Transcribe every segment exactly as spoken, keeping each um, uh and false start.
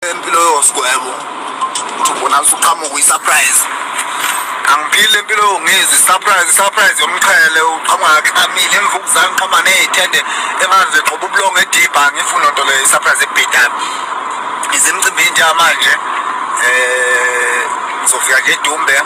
Empilo yosigwebo uthi ubona usuqhamuka uyisurprise angiphile empilo ngizwe surprise surprise yomqhele uqhamuka kamile emvukuzana uqhama nezithende engaze qoba ubulongo edibha ngifuna into le surprise ebhidana izimcimbi nje manje eh ngizofika nje eDumbe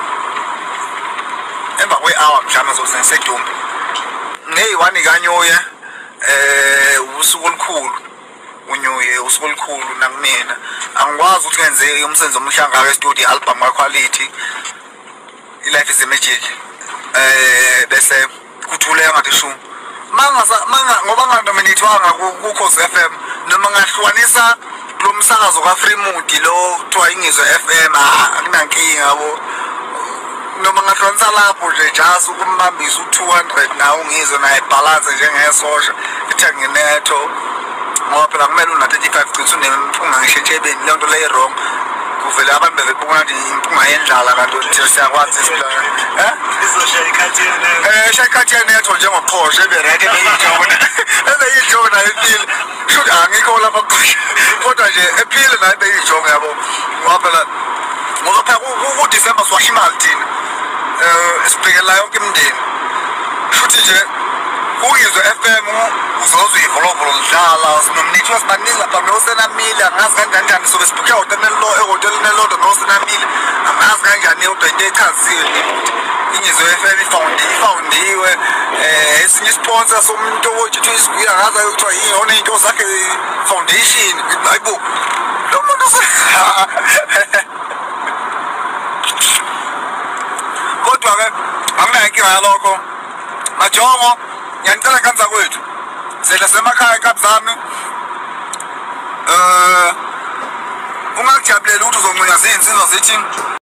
emva kwe-hour mhlawumbe ngizofika ngisedumbe ngeyi-one kanyoye eh usuku olukhulu unyuye usuku olukhulu nakumina angikwazi ukuthi ngenze umsebenzi omhlanga ke studio album ka quality i-life is a magic eh bese kuthule ngathi shu manga manga ngoba ngandominithwanga ku-Ukhozi F M noma ngahlukanisa lo msakazo ka Freemood lo kuthiwa kungizwe F M akunankinga yabo noma ngahlukanisa lapho nje just ukumbambisa u-two hundred nawo ngizwe naye balance njengesosha ithe nginetho ngoba phela kumele una thirty-five cishe unempunga ngisho etshebeni leyo nto leyo wrong kuvele abantu bevebona nje impunga yendlala kanti thina siyakwazi eh izosha ikhathini eh shayikhathini netho njengoqhoshe ebereke beyijona ebeyijona ephile should angikho lapha kodwa nje ephile naye beyijonga yabo ngoba phela ngoba phela ku December siwasha imali thina eh sibhekela yonke imindeni futhi nje kungizwe F M uzozwa ivolovolo lidlala sinomnithi wasibaningi lapha nosenamile angazi kanjani kanjani sobe sibhuke hoteleni lo ehoteleni elodwa nosenamile angazi kanjani kodwa into echaziwe ingizwe F M ifoundiwe eh esinye sponsor somuntu owothi isibuya ngazi ayothiwa yini into zakhe foundation hayibo lo muntu kodwa ke anginayinkinga yalokho majongo ngiyacela kanza kwethu sele semakhaya kabzami eh ungakujabuleli ukuthi uzoncunya zinsizwa zithi